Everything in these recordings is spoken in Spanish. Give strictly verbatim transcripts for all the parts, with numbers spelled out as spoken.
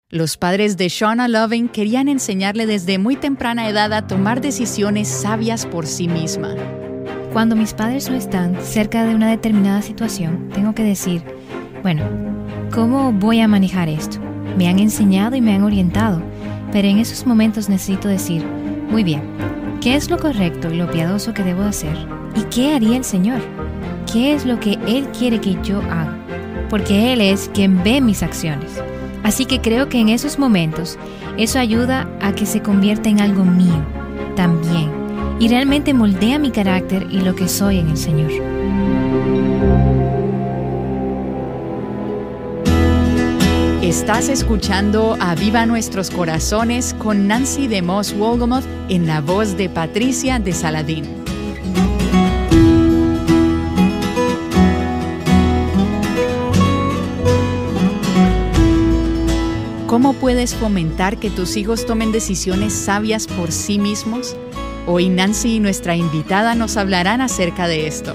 Los padres de Shauna Loving querían enseñarle desde muy temprana edad a tomar decisiones sabias por sí misma. Cuando mis padres no están cerca de una determinada situación, tengo que decir, bueno, ¿cómo voy a manejar esto? Me han enseñado y me han orientado, pero en esos momentos necesito decir, muy bien, ¿qué es lo correcto y lo piadoso que debo hacer? ¿Y qué haría el Señor? ¿Qué es lo que Él quiere que yo haga? Porque Él es quien ve mis acciones. Así que creo que en esos momentos, eso ayuda a que se convierta en algo mío, también, y realmente moldea mi carácter y lo que soy en el Señor. Estás escuchando Aviva Nuestros Corazones con Nancy DeMoss Wolgemuth en la voz de Patricia de Saladín. ¿Cómo puedes fomentar que tus hijos tomen decisiones sabias por sí mismos? Hoy Nancy y nuestra invitada nos hablarán acerca de esto.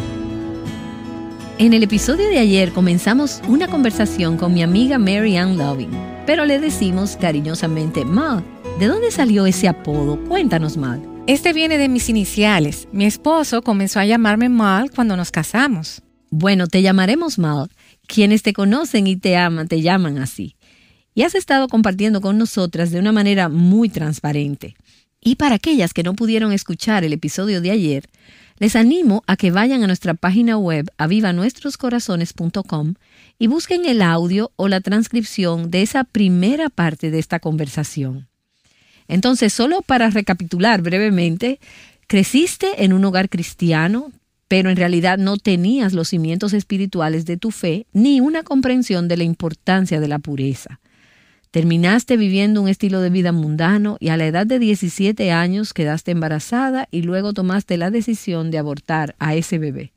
En el episodio de ayer comenzamos una conversación con mi amiga Mary Ann Loving, pero le decimos cariñosamente, Mal, ¿de dónde salió ese apodo? Cuéntanos, Mal. Este viene de mis iniciales. Mi esposo comenzó a llamarme Mal cuando nos casamos. Bueno, te llamaremos Mal. Quienes te conocen y te aman te llaman así. Y has estado compartiendo con nosotras de una manera muy transparente. Y para aquellas que no pudieron escuchar el episodio de ayer, les animo a que vayan a nuestra página web aviva nuestros corazones punto com y busquen el audio o la transcripción de esa primera parte de esta conversación. Entonces, solo para recapitular brevemente, creciste en un hogar cristiano, pero en realidad no tenías los cimientos espirituales de tu fe ni una comprensión de la importancia de la pureza. Terminaste viviendo un estilo de vida mundano y a la edad de diecisiete años quedaste embarazada y luego tomaste la decisión de abortar a ese bebé.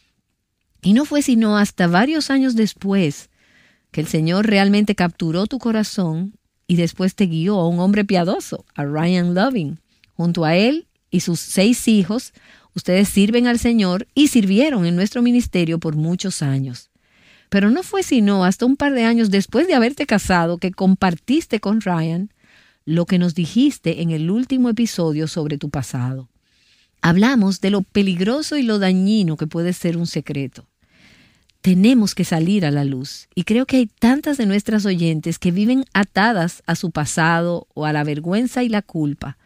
Y no fue sino hasta varios años después que el Señor realmente capturó tu corazón y después te guió a un hombre piadoso, a Ryan Loving. Junto a él y sus seis hijos, ustedes sirven al Señor y sirvieron en nuestro ministerio por muchos años. Pero no fue sino hasta un par de años después de haberte casado que compartiste con Ryan lo que nos dijiste en el último episodio sobre tu pasado. Hablamos de lo peligroso y lo dañino que puede ser un secreto. Tenemos que salir a la luz y creo que hay tantas de nuestras oyentes que viven atadas a su pasado o a la vergüenza y la culpa.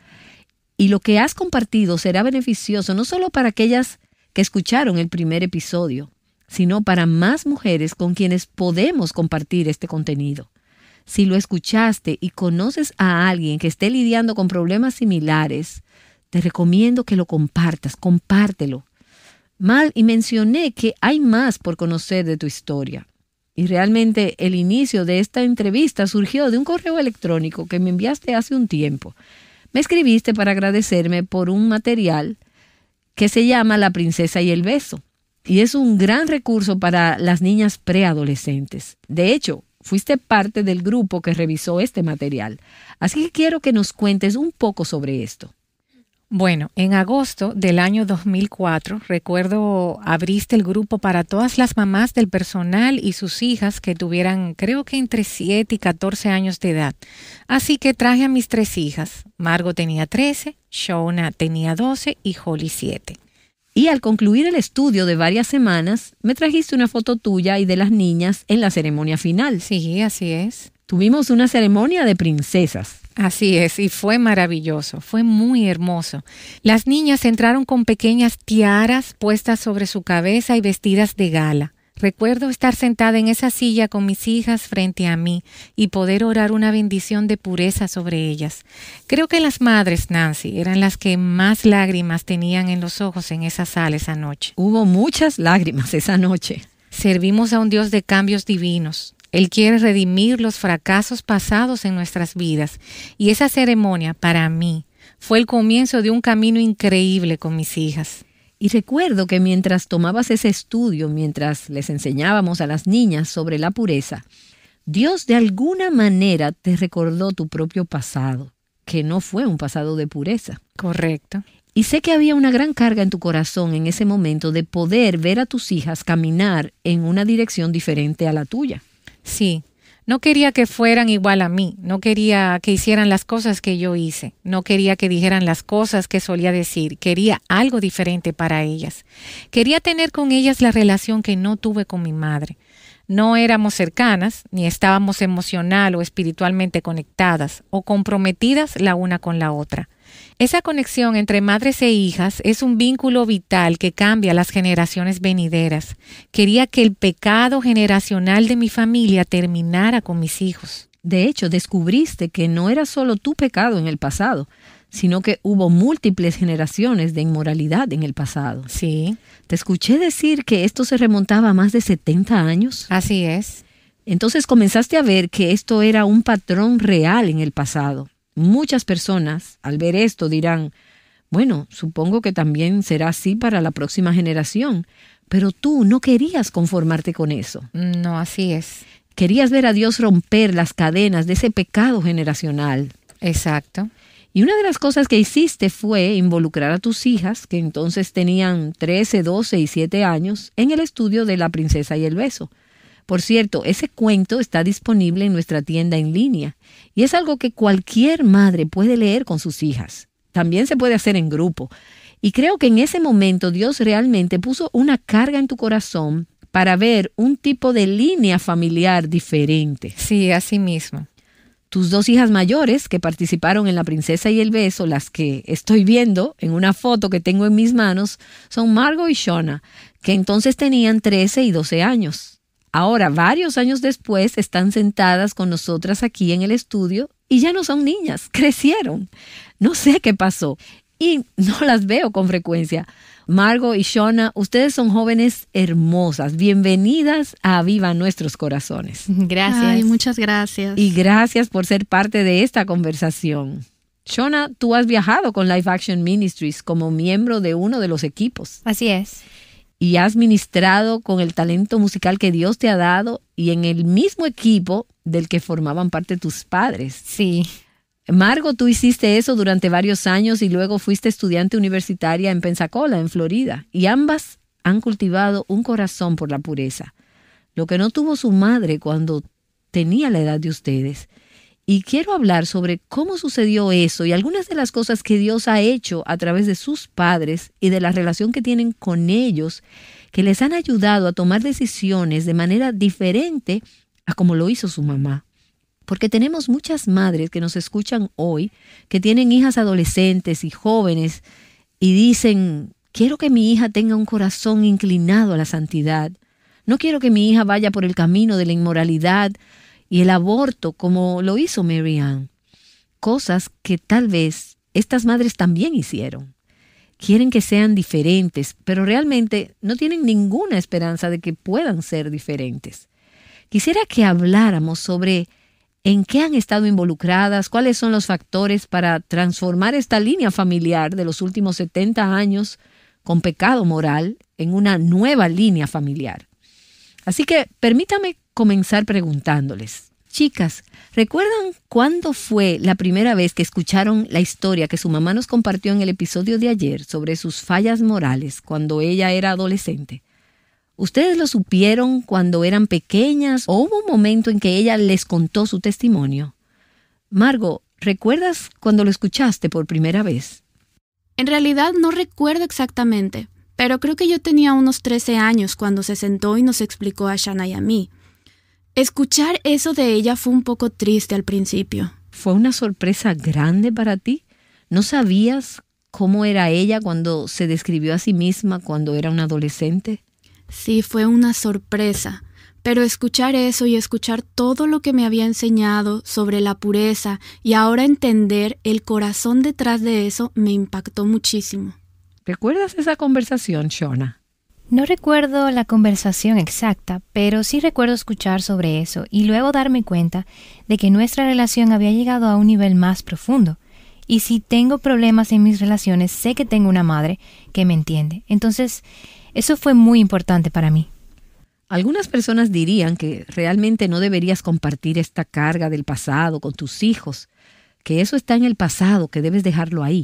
Y lo que has compartido será beneficioso no solo para aquellas que escucharon el primer episodio, sino para más mujeres con quienes podemos compartir este contenido. Si lo escuchaste y conoces a alguien que esté lidiando con problemas similares, te recomiendo que lo compartas, compártelo. Mal, y mencioné que hay más por conocer de tu historia. Y realmente el inicio de esta entrevista surgió de un correo electrónico que me enviaste hace un tiempo. Me escribiste para agradecerme por un material que se llama La princesa y el beso. Y es un gran recurso para las niñas preadolescentes. De hecho, fuiste parte del grupo que revisó este material. Así que quiero que nos cuentes un poco sobre esto. Bueno, en agosto del año dos mil cuatro, recuerdo, abriste el grupo para todas las mamás del personal y sus hijas que tuvieran, creo que entre siete y catorce años de edad. Así que traje a mis tres hijas. Margot tenía trece, Shauna tenía doce y Holly siete. Y al concluir el estudio de varias semanas, me trajiste una foto tuya y de las niñas en la ceremonia final. Sí, así es. Tuvimos una ceremonia de princesas. Así es, y fue maravilloso, fue muy hermoso. Las niñas entraron con pequeñas tiaras puestas sobre su cabeza y vestidas de gala. Recuerdo estar sentada en esa silla con mis hijas frente a mí y poder orar una bendición de pureza sobre ellas. Creo que las madres, Nancy, eran las que más lágrimas tenían en los ojos en esa sala esa noche. Hubo muchas lágrimas esa noche. Servimos a un Dios de cambios divinos. Él quiere redimir los fracasos pasados en nuestras vidas. Y esa ceremonia, para mí, fue el comienzo de un camino increíble con mis hijas. Y recuerdo que mientras tomabas ese estudio, mientras les enseñábamos a las niñas sobre la pureza, Dios de alguna manera te recordó tu propio pasado, que no fue un pasado de pureza. Correcto. Y sé que había una gran carga en tu corazón en ese momento de poder ver a tus hijas caminar en una dirección diferente a la tuya. Sí. No quería que fueran igual a mí, no quería que hicieran las cosas que yo hice, no quería que dijeran las cosas que solía decir, quería algo diferente para ellas. Quería tener con ellas la relación que no tuve con mi madre. No éramos cercanas, ni estábamos emocional o espiritualmente conectadas o comprometidas la una con la otra. Esa conexión entre madres e hijas es un vínculo vital que cambia las generaciones venideras. Quería que el pecado generacional de mi familia terminara con mis hijos. De hecho, descubriste que no era solo tu pecado en el pasado, sino que hubo múltiples generaciones de inmoralidad en el pasado. Sí. Te escuché decir que esto se remontaba a más de setenta años. Así es. Entonces comenzaste a ver que esto era un patrón real en el pasado. Muchas personas, al ver esto, dirán, bueno, supongo que también será así para la próxima generación, pero tú no querías conformarte con eso. No, así es. Querías ver a Dios romper las cadenas de ese pecado generacional. Exacto. Y una de las cosas que hiciste fue involucrar a tus hijas, que entonces tenían trece, doce y siete años, en el estudio de La princesa y el beso. Por cierto, ese cuento está disponible en nuestra tienda en línea y es algo que cualquier madre puede leer con sus hijas. También se puede hacer en grupo. Y creo que en ese momento Dios realmente puso una carga en tu corazón para ver un tipo de línea familiar diferente. Sí, así mismo. Tus dos hijas mayores que participaron en La princesa y el beso, las que estoy viendo en una foto que tengo en mis manos, son Margot y Shona, que entonces tenían trece y doce años. Ahora, varios años después, están sentadas con nosotras aquí en el estudio y ya no son niñas, crecieron. No sé qué pasó y no las veo con frecuencia. Margot y Shona, ustedes son jóvenes hermosas. Bienvenidas a Viva Nuestros Corazones. Gracias. Ay, muchas gracias. Y gracias por ser parte de esta conversación. Shona, tú has viajado con Life Action Ministries como miembro de uno de los equipos. Así es. Y has ministrado con el talento musical que Dios te ha dado y en el mismo equipo del que formaban parte tus padres. Sí. Margot, tú hiciste eso durante varios años y luego fuiste estudiante universitaria en Pensacola, en Florida. Y ambas han cultivado un corazón por la pureza, lo que no tuvo su madre cuando tenía la edad de ustedes. Y quiero hablar sobre cómo sucedió eso y algunas de las cosas que Dios ha hecho a través de sus padres y de la relación que tienen con ellos, que les han ayudado a tomar decisiones de manera diferente a como lo hizo su mamá. Porque tenemos muchas madres que nos escuchan hoy, que tienen hijas adolescentes y jóvenes y dicen, quiero que mi hija tenga un corazón inclinado a la santidad. No quiero que mi hija vaya por el camino de la inmoralidad y el aborto como lo hizo Mary Ann. Cosas que tal vez estas madres también hicieron. Quieren que sean diferentes, pero realmente no tienen ninguna esperanza de que puedan ser diferentes. Quisiera que habláramos sobre en qué han estado involucradas, cuáles son los factores para transformar esta línea familiar de los últimos setenta años con pecado moral en una nueva línea familiar. Así que permítame comenzar preguntándoles. Chicas, ¿recuerdan cuándo fue la primera vez que escucharon la historia que su mamá nos compartió en el episodio de ayer sobre sus fallas morales cuando ella era adolescente? ¿Ustedes lo supieron cuando eran pequeñas o hubo un momento en que ella les contó su testimonio? Margot, ¿recuerdas cuando lo escuchaste por primera vez? En realidad no recuerdo exactamente, pero creo que yo tenía unos trece años cuando se sentó y nos explicó a Shana y a mí. Escuchar eso de ella fue un poco triste al principio. ¿Fue una sorpresa grande para ti? ¿No sabías cómo era ella cuando se describió a sí misma cuando era una adolescente? Sí, fue una sorpresa, pero escuchar eso y escuchar todo lo que me había enseñado sobre la pureza y ahora entender el corazón detrás de eso me impactó muchísimo. ¿Recuerdas esa conversación, Shona? No recuerdo la conversación exacta, pero sí recuerdo escuchar sobre eso y luego darme cuenta de que nuestra relación había llegado a un nivel más profundo. Y si tengo problemas en mis relaciones, sé que tengo una madre que me entiende. Entonces, eso fue muy importante para mí. Algunas personas dirían que realmente no deberías compartir esta carga del pasado con tus hijos, que eso está en el pasado, que debes dejarlo ahí.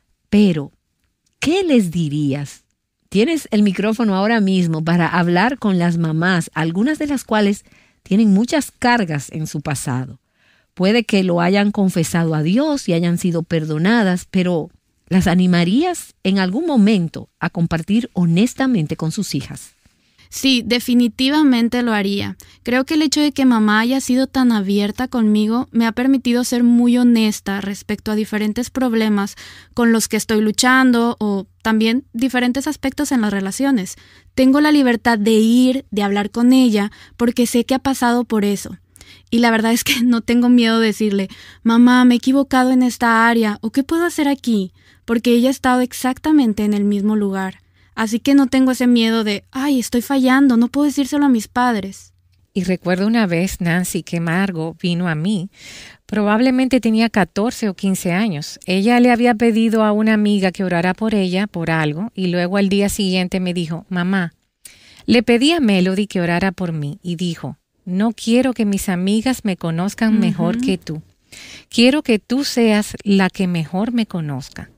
Pero, ¿qué les dirías? Tienes el micrófono ahora mismo para hablar con las mamás, algunas de las cuales tienen muchas cargas en su pasado. Puede que lo hayan confesado a Dios y hayan sido perdonadas, pero ¿las animarías en algún momento a compartir honestamente con sus hijas? Sí, definitivamente lo haría. Creo que el hecho de que mamá haya sido tan abierta conmigo me ha permitido ser muy honesta respecto a diferentes problemas con los que estoy luchando o también diferentes aspectos en las relaciones. Tengo la libertad de ir, de hablar con ella, porque sé que ha pasado por eso. Y la verdad es que no tengo miedo de decirle, mamá, me he equivocado en esta área, o ¿qué puedo hacer aquí? Porque ella ha estado exactamente en el mismo lugar. Así que no tengo ese miedo de, ay, estoy fallando, no puedo decírselo a mis padres. Y recuerdo una vez, Nancy, que Margo vino a mí. Probablemente tenía catorce o quince años. Ella le había pedido a una amiga que orara por ella, por algo, y luego al día siguiente me dijo, mamá, le pedí a Melody que orara por mí, y dijo, no quiero que mis amigas me conozcan uh-huh. mejor que tú. Quiero que tú seas la que mejor me conozca.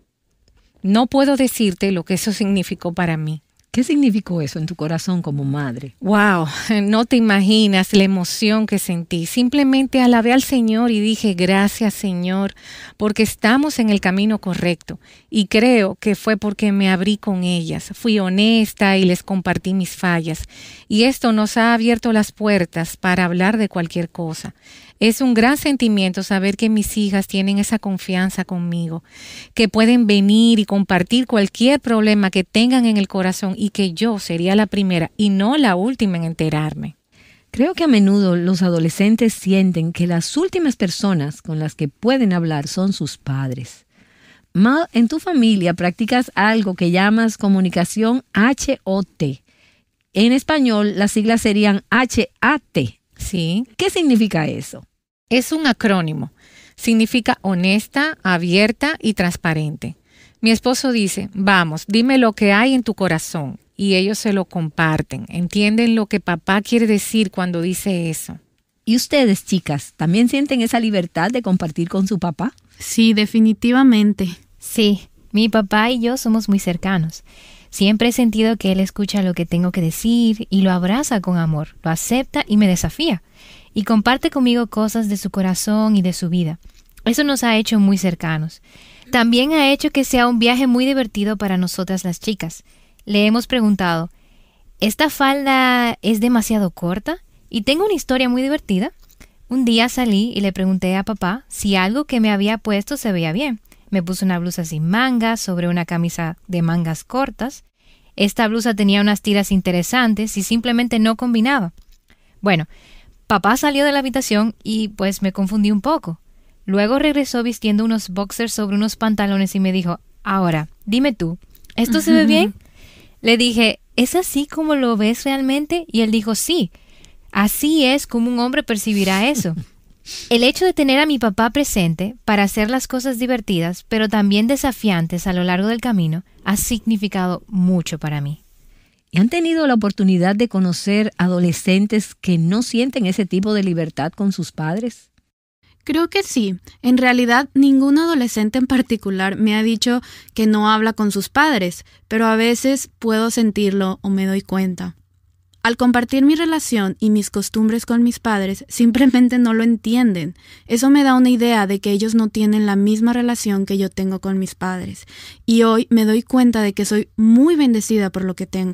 No puedo decirte lo que eso significó para mí. ¿Qué significó eso en tu corazón como madre? Wow, no te imaginas la emoción que sentí. Simplemente alabé al Señor y dije, gracias Señor, porque estamos en el camino correcto. Y creo que fue porque me abrí con ellas. Fui honesta y les compartí mis fallas. Y esto nos ha abierto las puertas para hablar de cualquier cosa. Es un gran sentimiento saber que mis hijas tienen esa confianza conmigo, que pueden venir y compartir cualquier problema que tengan en el corazón y que yo sería la primera y no la última en enterarme. Creo que a menudo los adolescentes sienten que las últimas personas con las que pueden hablar son sus padres. Mal, en tu familia practicas algo que llamas comunicación H O T. En español, las siglas serían H A T. Sí. ¿Qué significa eso? Es un acrónimo. Significa honesta, abierta y transparente. Mi esposo dice, vamos, dime lo que hay en tu corazón. Y ellos se lo comparten. Entienden lo que papá quiere decir cuando dice eso. ¿Y ustedes, chicas, también sienten esa libertad de compartir con su papá? Sí, definitivamente. Sí, mi papá y yo somos muy cercanos. Siempre he sentido que él escucha lo que tengo que decir y lo abraza con amor, lo acepta y me desafía. Y comparte conmigo cosas de su corazón y de su vida. Eso nos ha hecho muy cercanos. También ha hecho que sea un viaje muy divertido para nosotras las chicas. Le hemos preguntado, ¿esta falda es demasiado corta? Y tengo una historia muy divertida. Un día salí y le pregunté a papá si algo que me había puesto se veía bien. Me puse una blusa sin mangas sobre una camisa de mangas cortas. Esta blusa tenía unas tiras interesantes y simplemente no combinaba. Bueno, papá salió de la habitación y pues me confundí un poco. Luego regresó vistiendo unos boxers sobre unos pantalones y me dijo, ahora, dime tú, ¿esto se ve bien? Le dije, ¿es así como lo ves realmente? Y él dijo, sí, así es como un hombre percibirá eso. El hecho de tener a mi papá presente para hacer las cosas divertidas, pero también desafiantes a lo largo del camino, ha significado mucho para mí. ¿Y han tenido la oportunidad de conocer adolescentes que no sienten ese tipo de libertad con sus padres? Creo que sí. En realidad, ningún adolescente en particular me ha dicho que no habla con sus padres, pero a veces puedo sentirlo o me doy cuenta. Al compartir mi relación y mis costumbres con mis padres, simplemente no lo entienden. Eso me da una idea de que ellos no tienen la misma relación que yo tengo con mis padres. Y hoy me doy cuenta de que soy muy bendecida por lo que tengo.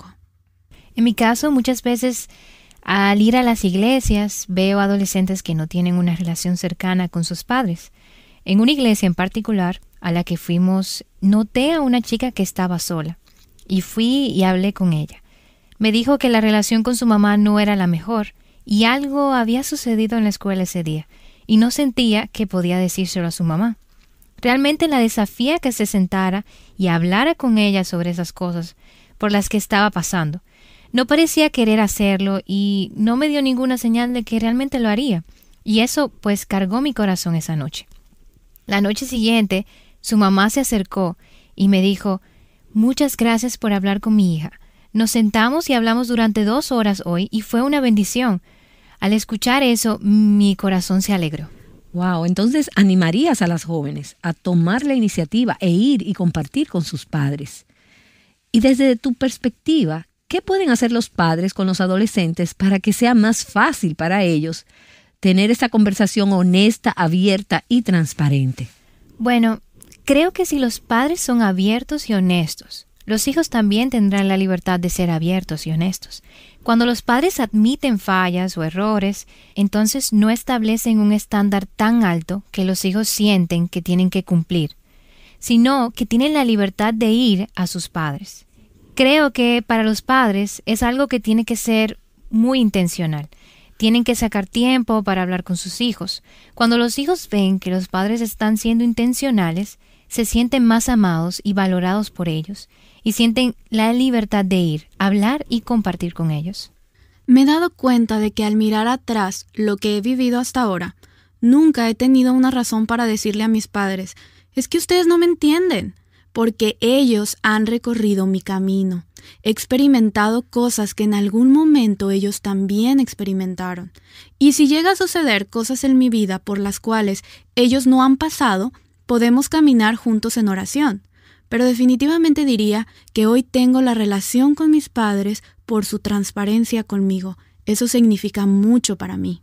En mi caso, muchas veces al ir a las iglesias, veo adolescentes que no tienen una relación cercana con sus padres. En una iglesia en particular, a la que fuimos, noté a una chica que estaba sola. Y fui y hablé con ella. Me dijo que la relación con su mamá no era la mejor y algo había sucedido en la escuela ese día y no sentía que podía decírselo a su mamá. Realmente la desafié a que se sentara y hablara con ella sobre esas cosas por las que estaba pasando. No parecía querer hacerlo y no me dio ninguna señal de que realmente lo haría. Y eso pues cargó mi corazón esa noche. La noche siguiente, su mamá se acercó y me dijo, muchas gracias por hablar con mi hija. Nos sentamos y hablamos durante dos horas hoy y fue una bendición. Al escuchar eso, mi corazón se alegró. Wow, entonces animarías a las jóvenes a tomar la iniciativa e ir y compartir con sus padres. Y desde tu perspectiva, ¿qué pueden hacer los padres con los adolescentes para que sea más fácil para ellos tener esta conversación honesta, abierta y transparente? Bueno, creo que si los padres son abiertos y honestos, los hijos también tendrán la libertad de ser abiertos y honestos. Cuando los padres admiten fallas o errores, entonces no establecen un estándar tan alto que los hijos sienten que tienen que cumplir, sino que tienen la libertad de ir a sus padres. Creo que para los padres es algo que tiene que ser muy intencional. Tienen que sacar tiempo para hablar con sus hijos. Cuando los hijos ven que los padres están siendo intencionales, se sienten más amados y valorados por ellos y sienten la libertad de ir, hablar y compartir con ellos. Me he dado cuenta de que al mirar atrás lo que he vivido hasta ahora, nunca he tenido una razón para decirle a mis padres, es que ustedes no me entienden, porque ellos han recorrido mi camino. He experimentado cosas que en algún momento ellos también experimentaron. Y si llega a suceder cosas en mi vida por las cuales ellos no han pasado, podemos caminar juntos en oración. Pero definitivamente diría que hoy tengo la relación con mis padres por su transparencia conmigo. Eso significa mucho para mí.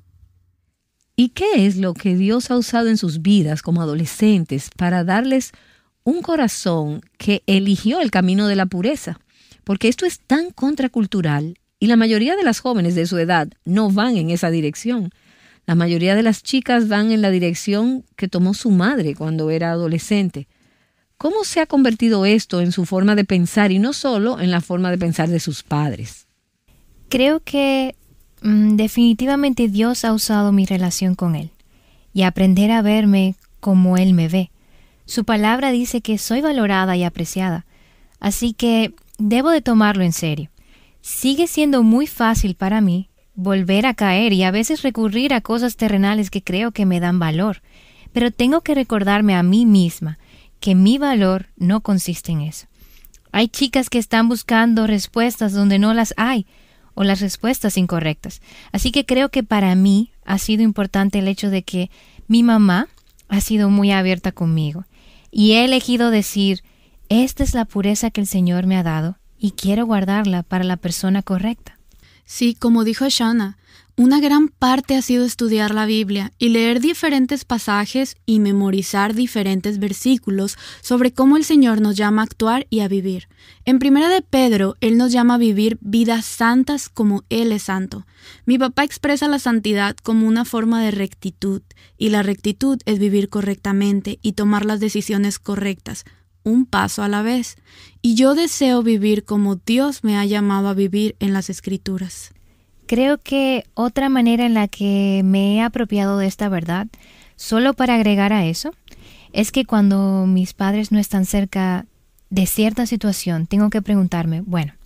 ¿Y qué es lo que Dios ha usado en sus vidas como adolescentes para darles un corazón que eligió el camino de la pureza? Porque esto es tan contracultural y la mayoría de las jóvenes de su edad no van en esa dirección. La mayoría de las chicas van en la dirección que tomó su madre cuando era adolescente. ¿Cómo se ha convertido esto en su forma de pensar y no solo en la forma de pensar de sus padres? Creo que mm, definitivamente Dios ha usado mi relación con Él y aprender a verme como Él me ve. Su palabra dice que soy valorada y apreciada, así que debo de tomarlo en serio. Sigue siendo muy fácil para mí volver a caer y a veces recurrir a cosas terrenales que creo que me dan valor, pero tengo que recordarme a mí misma que mi valor no consiste en eso. Hay chicas que están buscando respuestas donde no las hay, o las respuestas incorrectas. Así que creo que para mí ha sido importante el hecho de que mi mamá ha sido muy abierta conmigo, y he elegido decir, esta es la pureza que el Señor me ha dado, y quiero guardarla para la persona correcta. Sí, como dijo Shana, una gran parte ha sido estudiar la Biblia y leer diferentes pasajes y memorizar diferentes versículos sobre cómo el Señor nos llama a actuar y a vivir. En Primera de Pedro, Él nos llama a vivir vidas santas como Él es santo. Mi papá expresa la santidad como una forma de rectitud, y la rectitud es vivir correctamente y tomar las decisiones correctas, un paso a la vez. Y yo deseo vivir como Dios me ha llamado a vivir en las Escrituras. Creo que otra manera en la que me he apropiado de esta verdad, solo para agregar a eso, es que cuando mis padres no están cerca de cierta situación, tengo que preguntarme, bueno,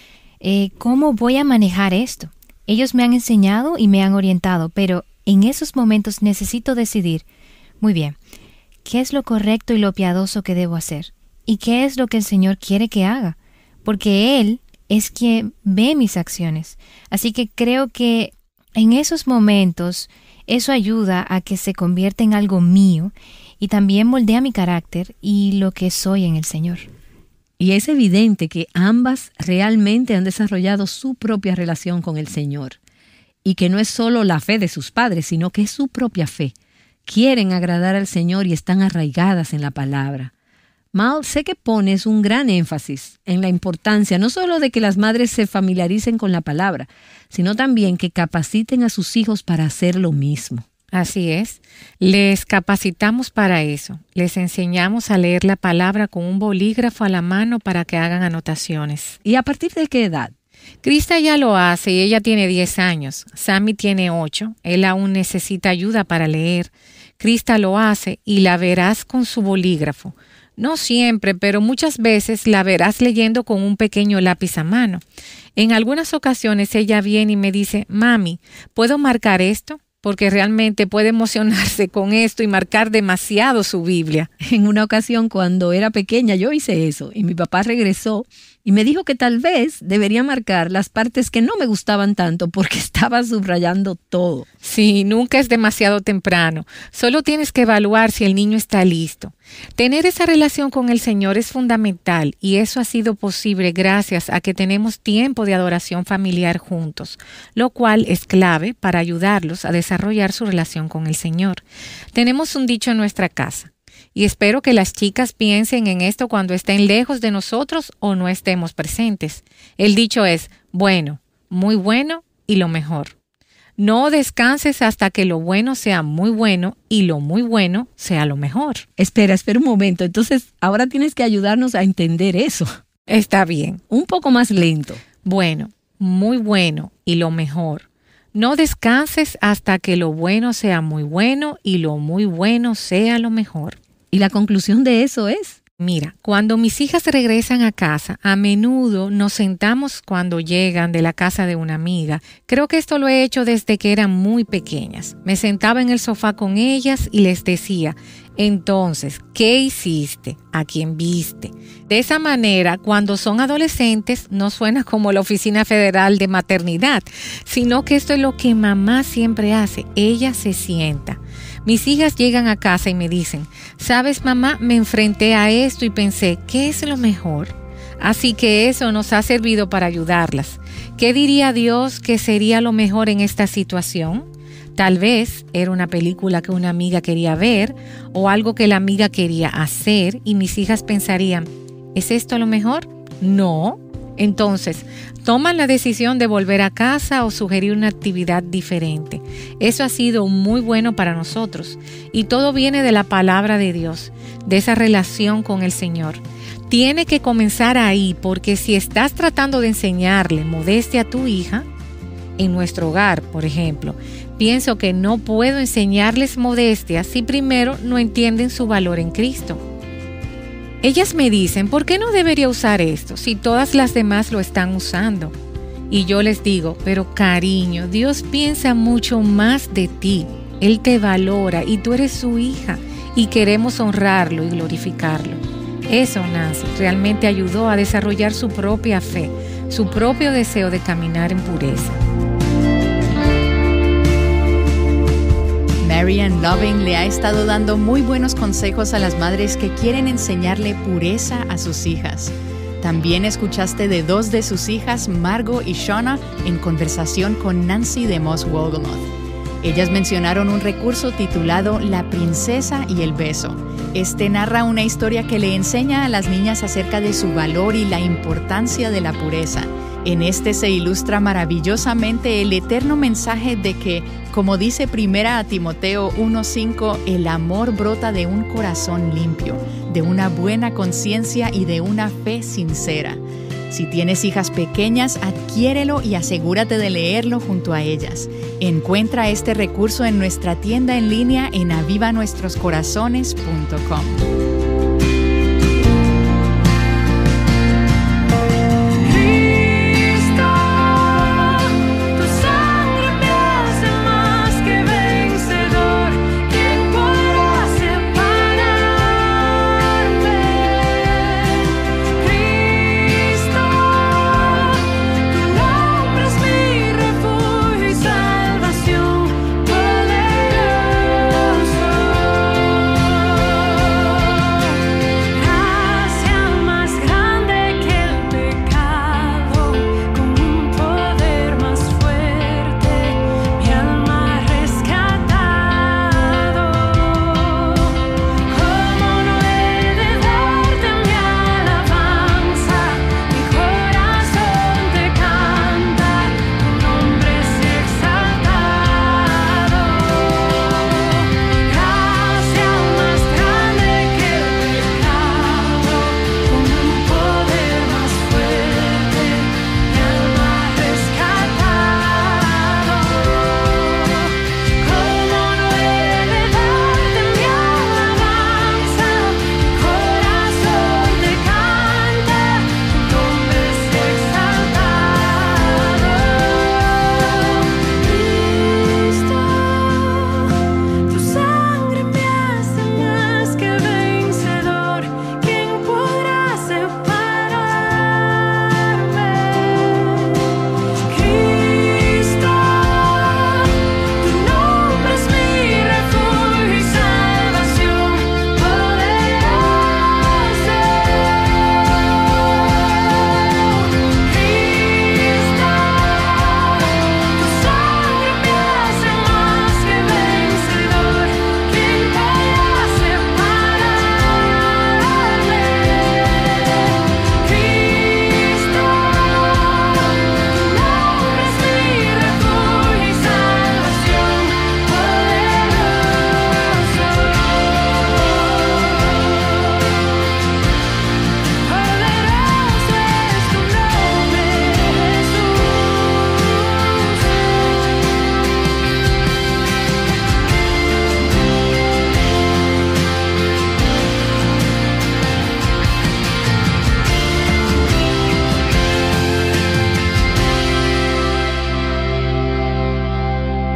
eh, ¿cómo voy a manejar esto? Ellos me han enseñado y me han orientado, pero en esos momentos necesito decidir, muy bien, ¿qué es lo correcto y lo piadoso que debo hacer? ¿Y qué es lo que el Señor quiere que haga? Porque Él es quien ve mis acciones. Así que creo que en esos momentos eso ayuda a que se convierta en algo mío y también moldea mi carácter y lo que soy en el Señor. Y es evidente que ambas realmente han desarrollado su propia relación con el Señor y que no es solo la fe de sus padres, sino que es su propia fe. Quieren agradar al Señor y están arraigadas en la palabra. Mal, sé que pones un gran énfasis en la importancia no solo de que las madres se familiaricen con la palabra, sino también que capaciten a sus hijos para hacer lo mismo. Así es. Les capacitamos para eso. Les enseñamos a leer la palabra con un bolígrafo a la mano para que hagan anotaciones. ¿Y a partir de qué edad? Krista ya lo hace y ella tiene diez años. Sammy tiene ocho. Él aún necesita ayuda para leer. Krista lo hace y la verás con su bolígrafo. No siempre, pero muchas veces la verás leyendo con un pequeño lápiz a mano. En algunas ocasiones ella viene y me dice, mami, ¿puedo marcar esto? Porque realmente puede emocionarse con esto y marcar demasiado su Biblia. En una ocasión cuando era pequeña yo hice eso y mi papá regresó y me dijo que tal vez debería marcar las partes que no me gustaban tanto porque estaba subrayando todo. Sí, nunca es demasiado temprano. Solo tienes que evaluar si el niño está listo. Tener esa relación con el Señor es fundamental y eso ha sido posible gracias a que tenemos tiempo de adoración familiar juntos, lo cual es clave para ayudarlos a desarrollar su relación con el Señor. Tenemos un dicho en nuestra casa. Y espero que las chicas piensen en esto cuando estén lejos de nosotros o no estemos presentes. El dicho es, bueno, muy bueno y lo mejor. No descanses hasta que lo bueno sea muy bueno y lo muy bueno sea lo mejor. Espera, espera un momento. Entonces, ahora tienes que ayudarnos a entender eso. Está bien. Un poco más lento. Bueno, muy bueno y lo mejor. No descanses hasta que lo bueno sea muy bueno y lo muy bueno sea lo mejor. ¿Y la conclusión de eso es? Mira, cuando mis hijas regresan a casa, a menudo nos sentamos cuando llegan de la casa de una amiga. Creo que esto lo he hecho desde que eran muy pequeñas. Me sentaba en el sofá con ellas y les decía, entonces, ¿qué hiciste? ¿A quién viste? De esa manera, cuando son adolescentes, no suena como la Oficina Federal de Maternidad, sino que esto es lo que mamá siempre hace. Ella se sienta. Mis hijas llegan a casa y me dicen, ¿sabes, mamá? Me enfrenté a esto y pensé, ¿qué es lo mejor? Así que eso nos ha servido para ayudarlas. ¿Qué diría Dios que sería lo mejor en esta situación? Tal vez era una película que una amiga quería ver o algo que la amiga quería hacer y mis hijas pensarían, ¿es esto lo mejor? No. Entonces, toman la decisión de volver a casa o sugerir una actividad diferente. Eso ha sido muy bueno para nosotros y todo viene de la palabra de Dios, de esa relación con el Señor. Tiene que comenzar ahí porque si estás tratando de enseñarle modestia a tu hija, en nuestro hogar, por ejemplo, pienso que no puedo enseñarles modestia si primero no entienden su valor en Cristo. Ellas me dicen, ¿por qué no debería usar esto si todas las demás lo están usando? Y yo les digo, pero cariño, Dios piensa mucho más de ti. Él te valora y tú eres su hija y queremos honrarlo y glorificarlo. Eso, Nancy, realmente ayudó a desarrollar su propia fe, su propio deseo de caminar en pureza. Marianne Loving le ha estado dando muy buenos consejos a las madres que quieren enseñarle pureza a sus hijas. También escuchaste de dos de sus hijas, Margot y Shauna, en conversación con Nancy DeMoss Wolgemuth. Ellas mencionaron un recurso titulado La princesa y el beso. Este narra una historia que le enseña a las niñas acerca de su valor y la importancia de la pureza. En este se ilustra maravillosamente el eterno mensaje de que, como dice Primera a Timoteo uno cinco, el amor brota de un corazón limpio, de una buena conciencia y de una fe sincera. Si tienes hijas pequeñas, adquiérelo y asegúrate de leerlo junto a ellas. Encuentra este recurso en nuestra tienda en línea en aviva nuestros corazones punto com.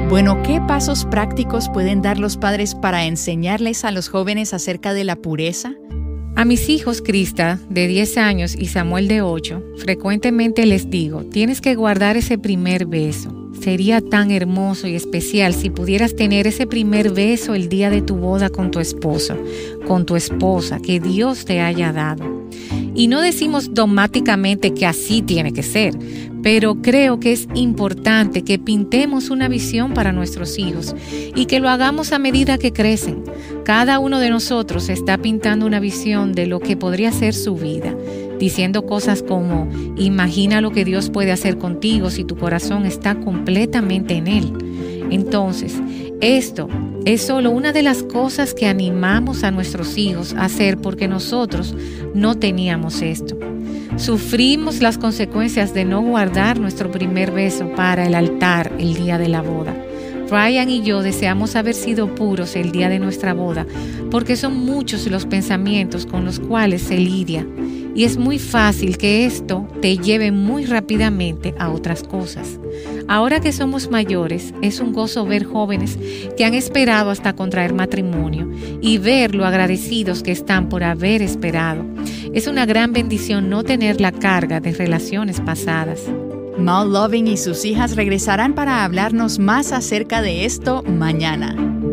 Bueno, ¿qué pasos prácticos pueden dar los padres para enseñarles a los jóvenes acerca de la pureza? A mis hijos, Krista, de diez años, y Samuel, de ocho, frecuentemente les digo, tienes que guardar ese primer beso. Sería tan hermoso y especial si pudieras tener ese primer beso el día de tu boda con tu esposo, con tu esposa, que Dios te haya dado. Y no decimos dogmáticamente que así tiene que ser, pero creo que es importante que pintemos una visión para nuestros hijos y que lo hagamos a medida que crecen. Cada uno de nosotros está pintando una visión de lo que podría ser su vida, diciendo cosas como, imagina lo que Dios puede hacer contigo si tu corazón está completamente en Él. Entonces, esto es solo una de las cosas que animamos a nuestros hijos a hacer porque nosotros no teníamos esto. Sufrimos las consecuencias de no guardar nuestro primer beso para el altar el día de la boda. Ryan y yo deseamos haber sido puros el día de nuestra boda porque son muchos los pensamientos con los cuales se lidia y es muy fácil que esto te lleve muy rápidamente a otras cosas. Ahora que somos mayores, es un gozo ver jóvenes que han esperado hasta contraer matrimonio y ver lo agradecidos que están por haber esperado. Es una gran bendición no tener la carga de relaciones pasadas. Mal Loving y sus hijas regresarán para hablarnos más acerca de esto mañana.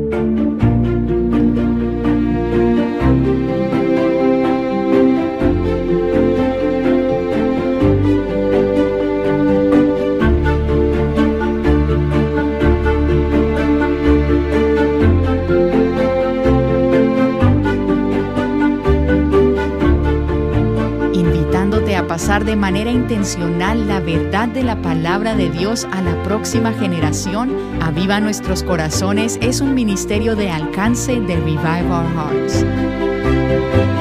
Pasar de manera intencional la verdad de la palabra de Dios a la próxima generación, Aviva Nuestros Corazones es un ministerio de alcance de Revive Our Hearts.